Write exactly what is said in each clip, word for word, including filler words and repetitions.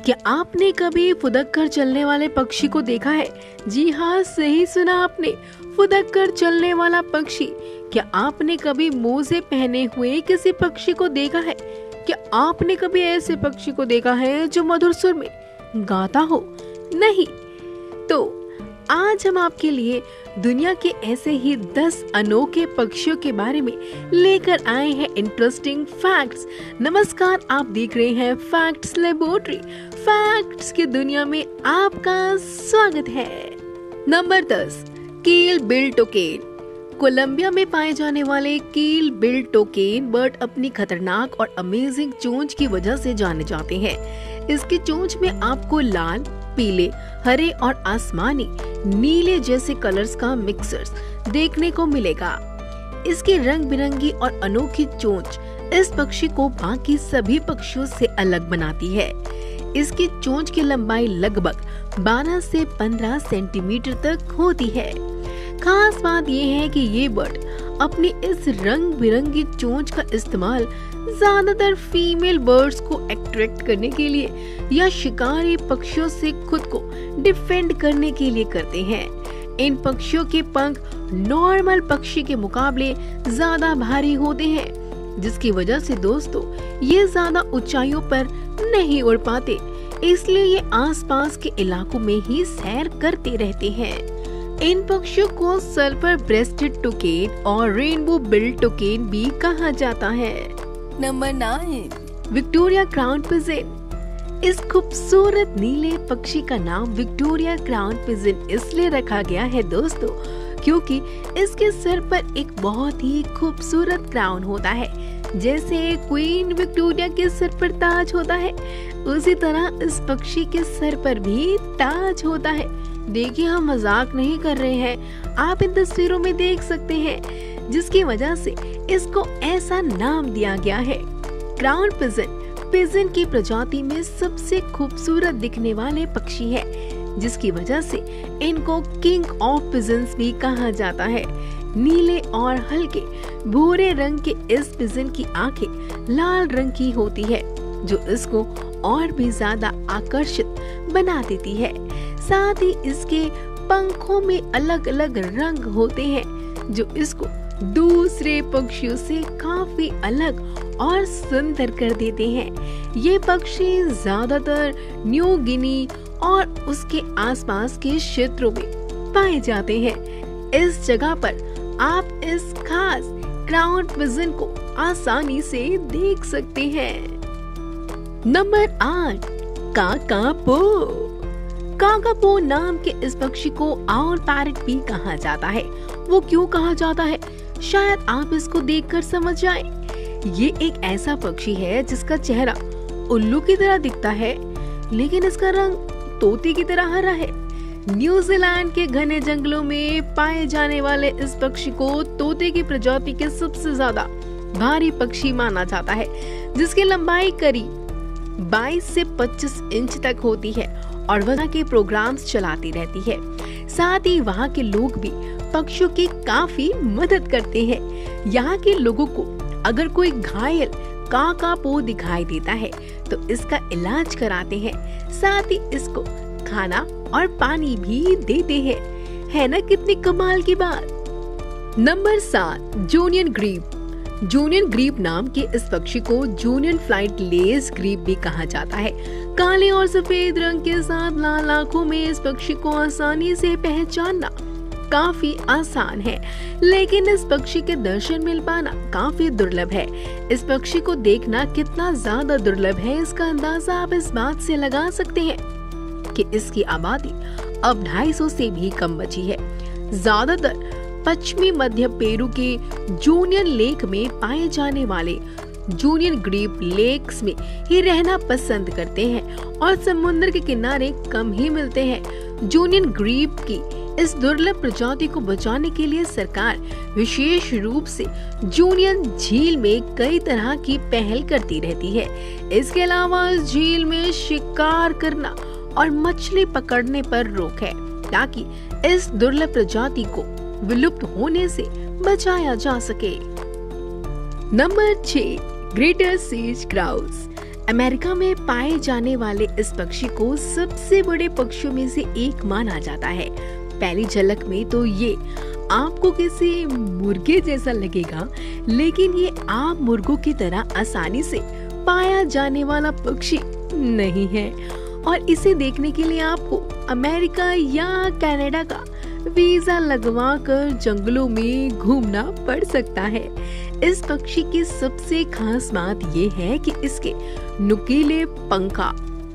क्या आपने कभी फुदक कर चलने वाले पक्षी को देखा है? जी हाँ, सही सुना आपने, फुदक कर चलने वाला पक्षी। क्या आपने कभी मोजे पहने हुए किसी पक्षी को देखा है? क्या आपने कभी ऐसे पक्षी को देखा है जो मधुर सुर में गाता हो? नहीं। तो आज हम आपके लिए दुनिया के ऐसे ही दस अनोखे पक्षियों के बारे में लेकर आए हैं इंटरेस्टिंग फैक्ट्स। नमस्कार, आप देख रहे हैं फैक्ट्स लेबोरेटरी। फैक्ट्स की दुनिया में आपका स्वागत है। नंबर दस, कील बिल टोकेन। कोलंबिया में पाए जाने वाले कील बिल टोकेन बर्ड अपनी खतरनाक और अमेजिंग चोंच की वजह से जाने जाते हैं। इसकी चोंच में आपको लाल, पीले, हरे और आसमानी नीले जैसे कलर्स का मिक्सर्स देखने को मिलेगा। इसकी रंग बिरंगी और अनोखी चोंच इस पक्षी को बाकी सभी पक्षियों से अलग बनाती है। इसकी चोंच की लंबाई लगभग बारह से पंद्रह सेंटीमीटर तक होती है। खास बात यह है कि ये बर्ड अपनी इस रंग बिरंगी चोंच का इस्तेमाल ज्यादातर फीमेल बर्ड्स को अट्रैक्ट करने के लिए या शिकारी पक्षियों से खुद को डिफेंड करने के लिए करते हैं। इन पक्षियों के पंख नॉर्मल पक्षी के मुकाबले ज्यादा भारी होते हैं, जिसकी वजह से दोस्तों ये ज्यादा ऊंचाइयों पर नहीं उड़ पाते, इसलिए ये आसपास के इलाकों में ही सैर करते रहते हैं। इन पक्षियों को सल्फर ब्रेस्टेड टोकेन और रेनबो बिल टोकेन भी कहा जाता है। Number nine, Victoria crown pigeon. इस खूबसूरत नीले पक्षी का नाम विक्टोरिया क्राउन पिजन इसलिए रखा गया है दोस्तों, क्योंकि इसके सर पर एक बहुत ही खूबसूरत क्राउन होता है। जैसे क्वीन विक्टोरिया के सर पर ताज होता है, उसी तरह इस पक्षी के सर पर भी ताज होता है। देखिए, हम मजाक नहीं कर रहे हैं, आप इन तस्वीरों में देख सकते हैं, जिसकी वजह से इसको ऐसा नाम दिया गया है। क्राउन पिजन पिजन की प्रजाति में सबसे खूबसूरत दिखने वाले पक्षी है, जिसकी वजह से इनको किंग ऑफ पिजन्स भी कहा जाता है। नीले और हल्के भूरे रंग के इस पिजन की आंखें लाल रंग की होती है, जो इसको और भी ज्यादा आकर्षित बना देती है। साथ ही इसके पंखों में अलग अलग रंग होते हैं, जो इसको दूसरे पक्षियों से काफी अलग और सुंदर कर देते हैं। ये पक्षी ज्यादातर न्यू गिनी और उसके आसपास के क्षेत्रों में पाए जाते हैं। इस जगह पर आप इस खास क्राउन पिजन को आसानी से देख सकते हैं। नंबर आठ, काकापो। काकापो नाम के इस पक्षी को आउल पैरट भी कहा जाता है। वो क्यों कहा जाता है, शायद आप इसको देखकर समझ जाएं। ये एक ऐसा पक्षी है जिसका चेहरा उल्लू की तरह दिखता है, लेकिन इसका रंग तोते की तरह हरा है। न्यूजीलैंड के घने जंगलों में पाए जाने वाले इस पक्षी को तोते की प्रजाति के सबसे ज्यादा भारी पक्षी माना जाता है, जिसकी लंबाई करीब बाईस से पच्चीस इंच तक होती है और वहाँ के प्रोग्राम्स चलाती रहती है। साथ ही वहाँ के लोग भी पक्षियों की काफी मदद करते हैं। यहाँ के लोगों को अगर कोई घायल काकापो दिखाई देता है तो इसका इलाज कराते हैं, साथ ही इसको खाना और पानी भी देते हैं। है ना कितनी कमाल की बात। नंबर सात, जूनियन ग्रीप। जूनियन ग्रीप नाम के इस पक्षी को जूनियन फ्लाइट लेस ग्रीप भी कहा जाता है। काले और सफेद रंग के साथ लाल आंखों में इस पक्षी को आसानी से पहचानना काफी आसान है, लेकिन इस पक्षी के दर्शन मिल पाना काफी दुर्लभ है। इस पक्षी को देखना कितना ज्यादा दुर्लभ है, इसका अंदाजा आप इस बात से लगा सकते हैं कि इसकी आबादी अब ढाई सौ से भी कम बची है। ज्यादातर पश्चिमी मध्य पेरू के जूनियन लेक में पाए जाने वाले जूनियन ग्रीप लेक्स में ही रहना पसंद करते हैं और समुद्र के किनारे कम ही मिलते हैं। जूनियन ग्रीप की इस दुर्लभ प्रजाति को बचाने के लिए सरकार विशेष रूप से जूनियन झील में कई तरह की पहल करती रहती है। इसके अलावा इस झील में शिकार करना और मछली पकड़ने पर रोक है, ताकि इस दुर्लभ प्रजाति को विलुप्त होने से बचाया जा सके। नंबर छह, ग्रेटर सेज ग्राउस। अमेरिका में पाए जाने वाले इस पक्षी को सबसे बड़े पक्षियों में से एक माना जाता है। पहली झलक में तो ये आपको किसी मुर्गे जैसा लगेगा, लेकिन ये आम मुर्गों की तरह आसानी से पाया जाने वाला पक्षी नहीं है और इसे देखने के लिए आपको अमेरिका या कनाडा का वीजा लगवा कर जंगलों में घूमना पड़ सकता है। इस पक्षी की सबसे खास बात ये है कि इसके नुकीले पंखा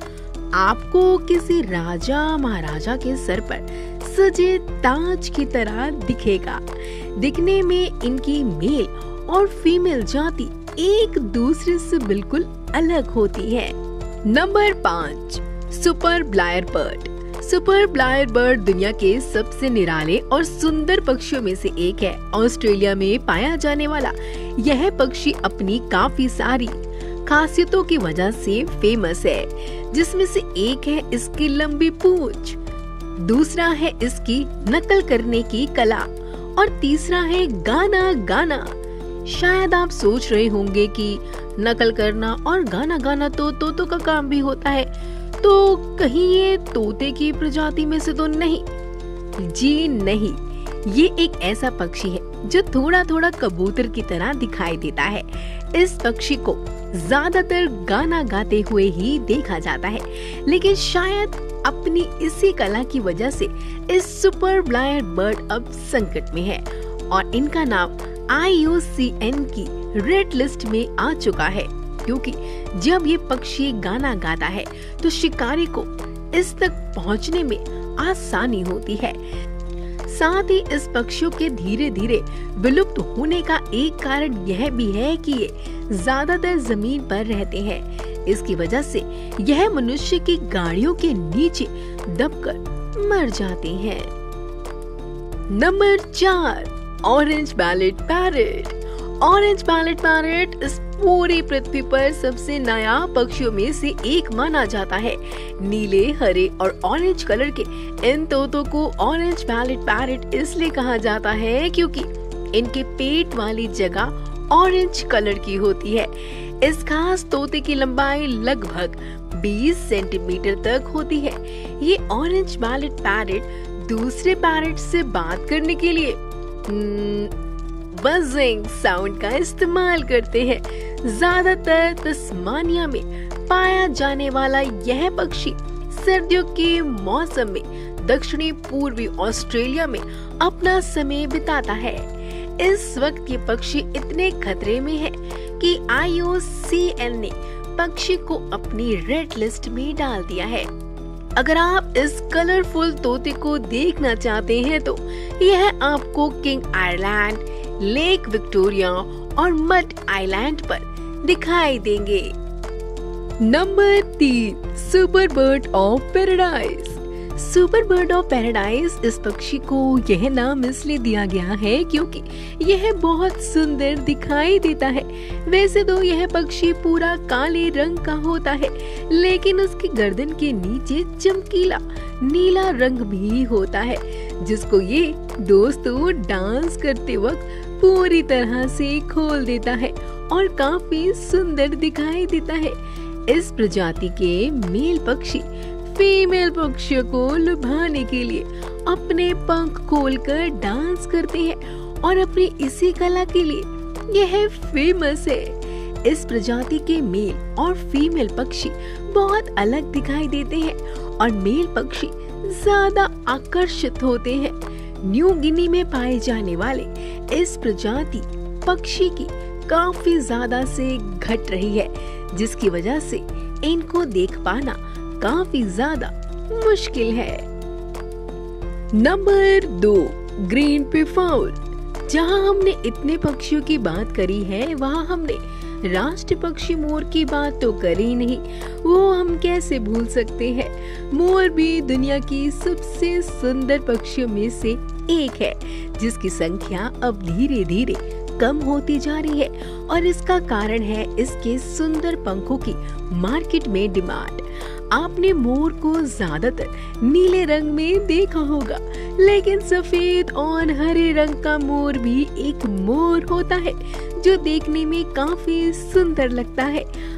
आपको किसी राजा महाराजा के सर पर सजे ताज की तरह दिखेगा। दिखने में इनकी मेल और फीमेल जाति एक दूसरे से बिल्कुल अलग होती है। नंबर पाँच, superb lyre bird. Superb lyre bird दुनिया के सबसे निराले और सुंदर पक्षियों में से एक है। ऑस्ट्रेलिया में पाया जाने वाला यह पक्षी अपनी काफी सारी खासियतों की वजह से फेमस है, जिसमें से एक है इसकी लंबी पूंछ, दूसरा है इसकी नकल करने की कला और तीसरा है गाना गाना। शायद आप सोच रहे होंगे कि नकल करना और गाना गाना तो तोतों का काम भी होता है, तो कहीं ये तोते की प्रजाति में से तो नहीं? जी नहीं, ये एक ऐसा पक्षी है जो थोड़ा थोड़ा कबूतर की तरह दिखाई देता है। इस पक्षी को ज्यादातर गाना गाते हुए ही देखा जाता है, लेकिन शायद अपनी इसी कला की वजह से इस सुपर ब्लायर बर्ड अब संकट में है और इनका नाम आई यू सी एन की रेड लिस्ट में आ चुका है, क्योंकि जब ये पक्षी गाना गाता है तो शिकारी को इस तक पहुंचने में आसानी होती है। साथ ही इस पक्षियों के धीरे धीरे विलुप्त होने का एक कारण यह भी है कि ये ज्यादातर जमीन पर रहते हैं। इसकी वजह से यह मनुष्य की गाड़ियों के नीचे दबकर मर जाते हैं। नंबर चार, orange bellied parrot. Orange bellied parrot इस पूरी पृथ्वी पर सबसे नया पक्षियों में से एक माना जाता है। नीले, हरे और ऑरेंज कलर के इन तोतों को ऑरेंज बैलेट पैरेट इसलिए कहा जाता है क्योंकि इनके पेट वाली जगह ऑरेंज कलर की होती है। इस खास तोते की लंबाई लगभग बीस सेंटीमीटर तक होती है। ये ऑरेंज बैलेट पैरेट दूसरे पैरेट से बात करने के लिए बजिंग साउंड का इस्तेमाल करते हैं। ज्यादातर तस्मानिया में पाया जाने वाला यह पक्षी सर्दियों के मौसम में दक्षिणी पूर्वी ऑस्ट्रेलिया में अपना समय बिताता है। इस वक्त ये पक्षी इतने खतरे में है कि आई यू सी एन ने पक्षी को अपनी रेड लिस्ट में डाल दिया है। अगर आप इस कलरफुल तोते को देखना चाहते हैं तो यह आपको किंग आइलैंड, लेक विक्टोरिया और मड आइलैंड पर दिखाई देंगे। नंबर तीन, super bird of paradise. Super bird of paradise, इस पक्षी को यह नाम इसलिए दिया गया है क्योंकि यह बहुत सुंदर दिखाई देता है। वैसे तो यह पक्षी पूरा काले रंग का होता है, लेकिन उसकी गर्दन के नीचे चमकीला नीला रंग भी होता है, जिसको ये दोस्तों डांस करते वक्त पूरी तरह से खोल देता है और काफी सुंदर दिखाई देता है। इस प्रजाति के मेल पक्षी फीमेल पक्षियों को लुभाने के लिए अपने पंख खोलकर डांस करते हैं और अपनी इसी कला के लिए यह फेमस है। इस प्रजाति के मेल और फीमेल पक्षी बहुत अलग दिखाई देते हैं और मेल पक्षी ज्यादा आकर्षित होते हैं। न्यू गिनी में पाए जाने वाले इस प्रजाति पक्षी की काफी ज्यादा से घट रही है, जिसकी वजह से इनको देख पाना काफी ज्यादा मुश्किल है। नंबर दो, ग्रीन पीफाउल। जहां हमने इतने पक्षियों की बात करी है, वहां हमने राष्ट्रीय पक्षी मोर की बात तो करी नहीं। वो हम कैसे भूल सकते हैं। मोर भी दुनिया की सबसे सुंदर पक्षियों में से एक है, जिसकी संख्या अब धीरे धीरे कम होती जा रही है और इसका कारण है इसके सुंदर पंखों की मार्केट में डिमांड। आपने मोर को ज्यादातर नीले रंग में देखा होगा, लेकिन सफेद और हरे रंग का मोर भी एक मोर होता है जो देखने में काफी सुंदर लगता है।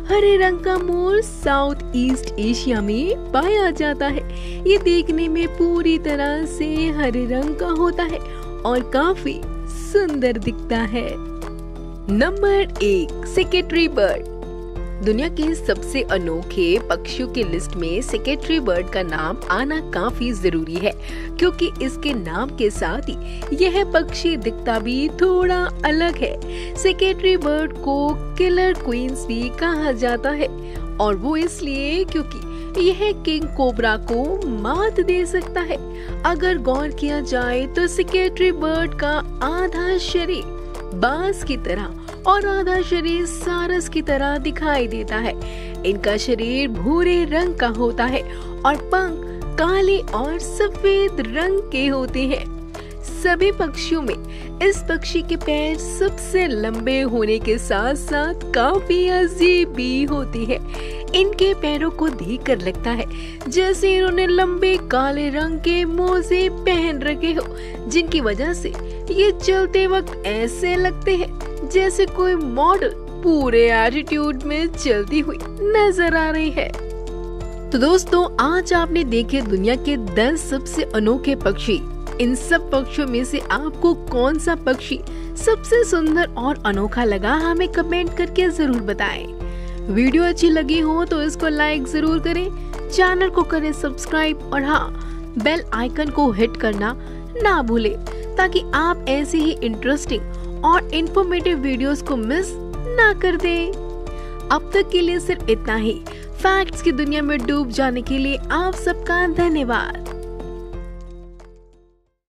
हरे रंग का मोर साउथ ईस्ट एशिया में पाया जाता है। ये देखने में पूरी तरह से हरे रंग का होता है और काफी सुंदर दिखता है। नंबर एक, सेक्रेटरी बर्ड। दुनिया के सबसे अनोखे पक्षियों की लिस्ट में सेक्रेटरी बर्ड का नाम आना काफी जरूरी है, क्योंकि इसके नाम के साथ ही यह पक्षी दिखता भी थोड़ा अलग है। सेक्रेटरी बर्ड को किलर क्वींस भी कहा जाता है, और वो इसलिए क्योंकि यह किंग कोबरा को मात दे सकता है। अगर गौर किया जाए तो सेक्रेटरी बर्ड का आधा शरीर बांस की तरह और आधा शरीर सारस की तरह दिखाई देता है। इनका शरीर भूरे रंग का होता है और पंख काले और सफेद रंग के होते हैं। सभी पक्षियों में इस पक्षी के पैर सबसे लंबे होने के साथ साथ काफी अजीब भी होते हैं। इनके पैरों को देखकर लगता है जैसे इन्होंने लंबे काले रंग के मोजे पहन रखे हो, जिनकी वजह से ये चलते वक्त ऐसे लगते हैं जैसे कोई मॉडल पूरे एटीट्यूड में चलती हुई नजर आ रही है। तो दोस्तों, आज आपने देखे दुनिया के दस सबसे अनोखे पक्षी। इन सब पक्षियों में से आपको कौन सा पक्षी सबसे सुंदर और अनोखा लगा, हमें कमेंट करके जरूर बताएं। वीडियो अच्छी लगी हो तो इसको लाइक जरूर करें, चैनल को करें सब्सक्राइब और हाँ, बेल आइकन को हिट करना ना भूलें, ताकि आप ऐसे ही इंटरेस्टिंग और इंफॉर्मेटिव वीडियोस को मिस ना कर दें। अब तक के लिए सिर्फ इतना ही। फैक्ट्स की दुनिया में डूब जाने के लिए आप सबका धन्यवाद।